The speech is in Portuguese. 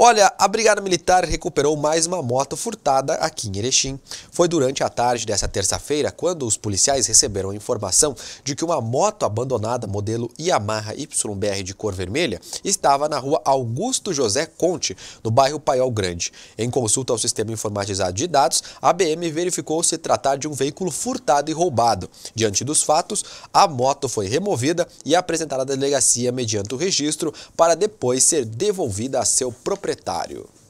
Olha, a Brigada Militar recuperou mais uma moto furtada aqui em Erechim. Foi durante a tarde dessa terça-feira quando os policiais receberam a informação de que uma moto abandonada modelo Yamaha YBR de cor vermelha estava na rua Augusto José Conte, no bairro Paiol Grande. Em consulta ao sistema informatizado de dados, a BM verificou se tratar de um veículo furtado e roubado. Diante dos fatos, a moto foi removida e apresentada à delegacia mediante o registro para depois ser devolvida a seu proprietário.